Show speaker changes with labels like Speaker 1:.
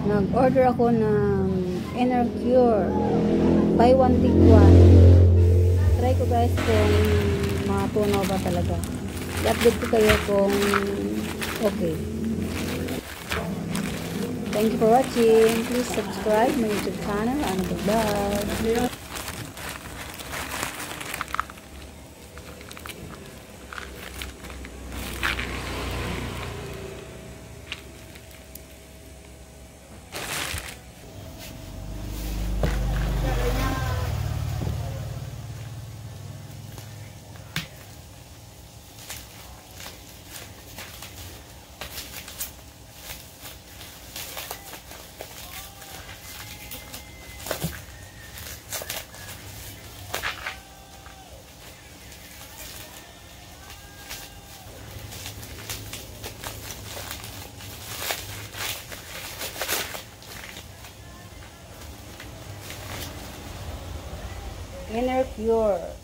Speaker 1: Nag-order ako ng Innercure. Buy one, take one. Try ko guys kung matunaw ba talaga. I-update ko kayo kung okay. Thank you for watching. Please subscribe my YouTube channel. Ano ba? Innercure.